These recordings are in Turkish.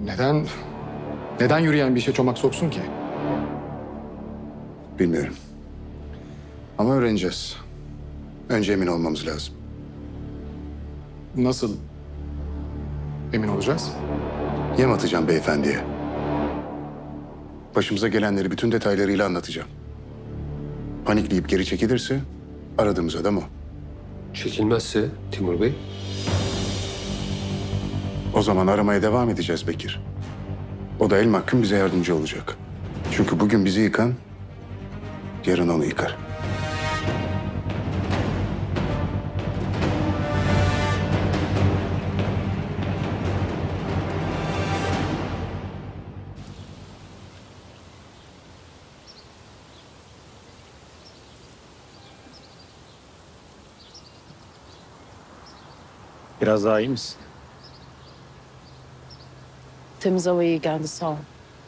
Neden yürüyen bir işe çomak soksun ki? Bilmiyorum. Ama öğreneceğiz. Önce emin olmamız lazım. Nasıl emin olacağız? Yem atacağım beyefendiye. Başımıza gelenleri bütün detaylarıyla anlatacağım. Panikleyip geri çekilirse aradığımız adam o. Çekilmezse Timur Bey? O zaman aramaya devam edeceğiz Bekir. O da el mahkum bize yardımcı olacak. Çünkü bugün bizi yıkan, yarın onu yıkar. Biraz daha iyi misin? Temiz hava iyi geldi, sağ ol.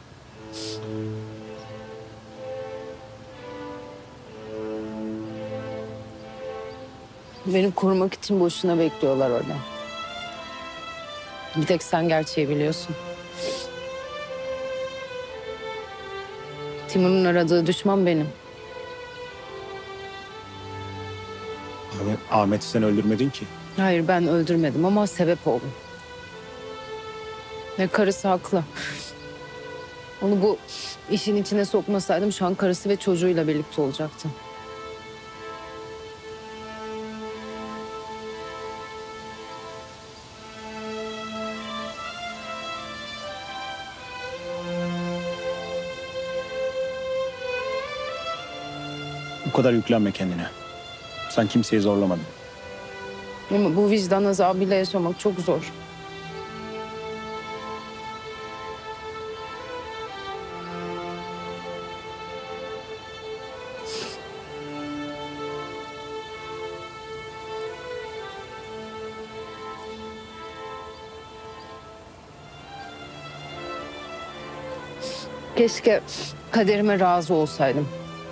Beni korumak için boşuna bekliyorlar orada. Bir tek sen gerçeği biliyorsun. Timur'un aradığı düşman benim. Ahmet'i sen öldürmedin ki. Hayır, ben öldürmedim ama sebep oldum. Ve karısı haklı. Onu bu işin içine sokmasaydım şu an karısı ve çocuğuyla birlikte olacaktı. Bu kadar yüklenme kendine. Sen kimseyi zorlamadın. Ama bu vicdan azabıyla yaşamak çok zor. Keşke kaderime razı olsaydım.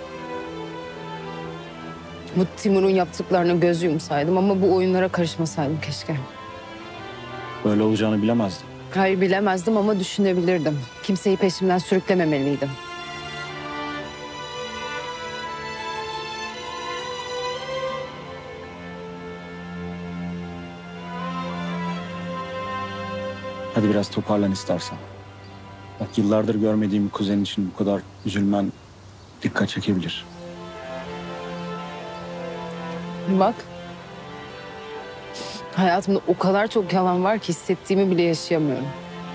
Bu Timur'un yaptıklarına göz yumsaydım ama bu oyunlara karışmasaydım keşke. Böyle olacağını bilemezdim. Hayır, bilemezdim ama düşünebilirdim. Kimseyi peşimden sürüklememeliydim. Hadi biraz toparlan istersen. Bak yıllardır görmediğim bir kuzenin için bu kadar üzülmen dikkat çekebilir. Bak. Hayatımda o kadar çok yalan var ki hissettiğimi bile yaşayamıyorum.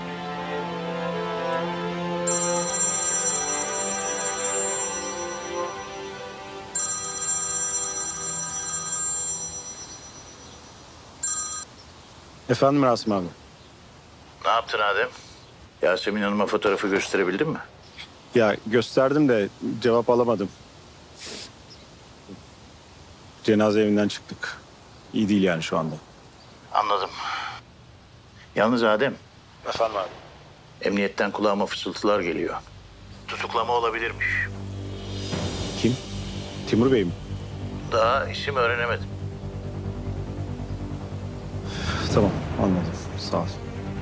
Efendim Rasim abi. Ne yaptın Adem? Yasemin Hanım'a fotoğrafı gösterebildin mi? Ya gösterdim de cevap alamadım. Cenaze evinden çıktık. İyi değil yani şu anda. Anladım. Yalnız Adem, Efendim abi. emniyetten kulağıma fısıltılar geliyor. Tutuklama olabilirmiş. Kim? Timur Bey mi? Daha isim öğrenemedim. Tamam anladım. Sağ ol.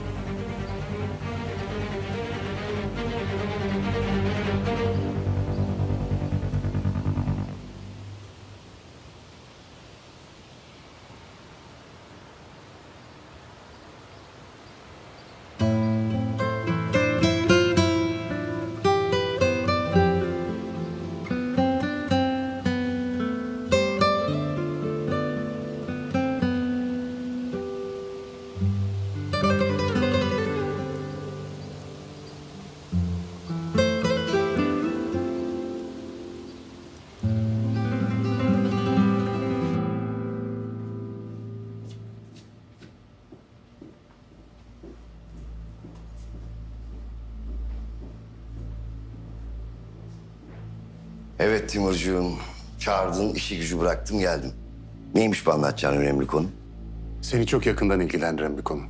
Evet Timurcuğum. Çağırdın, işi gücü bıraktım geldim. Neymiş bu anlatacağın önemli konu? Seni çok yakından ilgilendiren bir konu.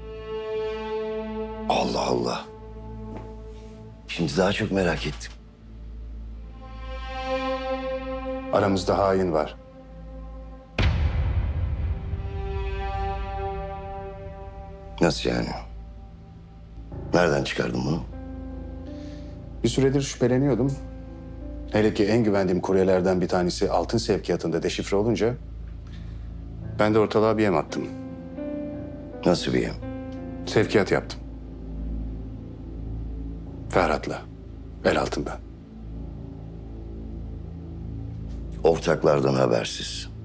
Allah Allah. Şimdi daha çok merak ettim. Aramızda hain var. Nasıl yani? Nereden çıkardın bunu? Bir süredir şüpheleniyordum. Hele ki en güvendiğim kuryelerden bir tanesi altın sevkiyatında deşifre olunca... ben de ortalığa bir yem attım. Nasıl bir yem? Sevkiyat yaptım. Ferhat'la. El altından. Ortaklardan habersiz.